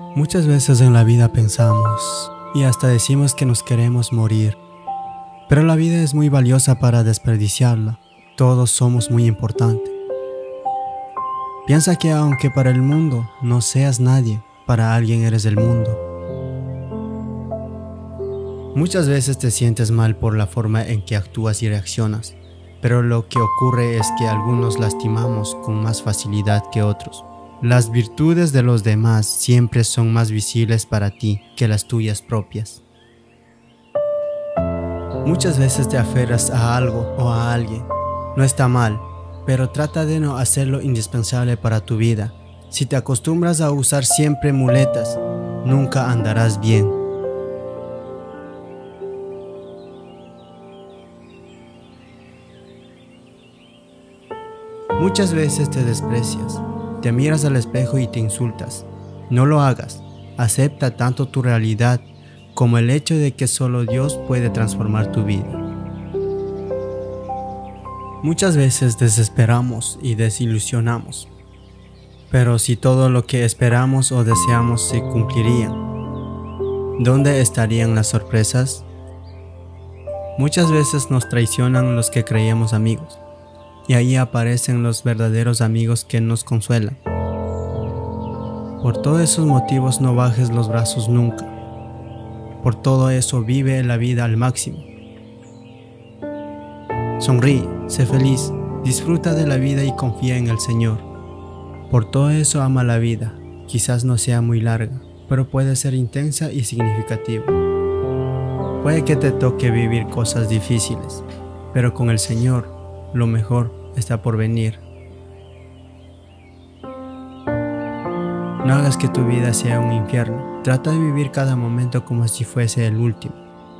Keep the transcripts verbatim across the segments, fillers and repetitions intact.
Muchas veces en la vida pensamos y hasta decimos que nos queremos morir, pero la vida es muy valiosa para desperdiciarla. Todos somos muy importantes. Piensa que aunque para el mundo no seas nadie, para alguien eres el mundo. Muchas veces te sientes mal por la forma en que actúas y reaccionas, pero lo que ocurre es que algunos lastimamos con más facilidad que otros. Las virtudes de los demás siempre son más visibles para ti que las tuyas propias. Muchas veces te aferras a algo o a alguien. No está mal, pero trata de no hacerlo indispensable para tu vida. Si te acostumbras a usar siempre muletas, nunca andarás bien. Muchas veces te desprecias, te miras al espejo y te insultas. No lo hagas. Acepta tanto tu realidad como el hecho de que solo Dios puede transformar tu vida. Muchas veces desesperamos y desilusionamos, pero si todo lo que esperamos o deseamos se cumpliría, ¿dónde estarían las sorpresas? Muchas veces nos traicionan los que creíamos amigos, y ahí aparecen los verdaderos amigos que nos consuelan. Por todos esos motivos no bajes los brazos nunca. Por todo eso vive la vida al máximo. Sonríe, sé feliz, disfruta de la vida y confía en el Señor. Por todo eso ama la vida. Quizás no sea muy larga, pero puede ser intensa y significativa. Puede que te toque vivir cosas difíciles, pero con el Señor lo mejor está por venir. No hagas que tu vida sea un infierno. Trata de vivir cada momento como si fuese el último.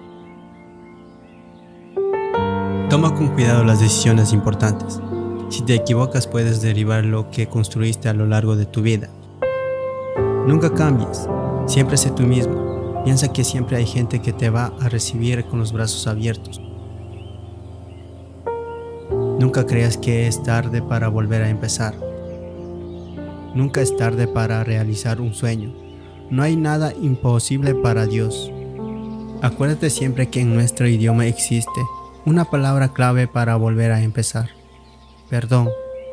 Toma con cuidado las decisiones importantes. Si te equivocas puedes derribar lo que construiste a lo largo de tu vida. Nunca cambies. Siempre sé tú mismo. Piensa que siempre hay gente que te va a recibir con los brazos abiertos. Nunca creas que es tarde para volver a empezar. Nunca es tarde para realizar un sueño. No hay nada imposible para Dios. Acuérdate siempre que en nuestro idioma existe una palabra clave para volver a empezar. Perdón.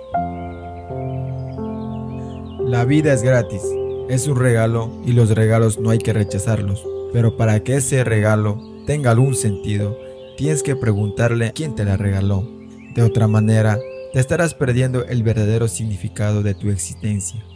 La vida es gratis, es un regalo y los regalos no hay que rechazarlos. Pero para que ese regalo tenga algún sentido, tienes que preguntarle quién te la regaló. De otra manera, te estarás perdiendo el verdadero significado de tu existencia.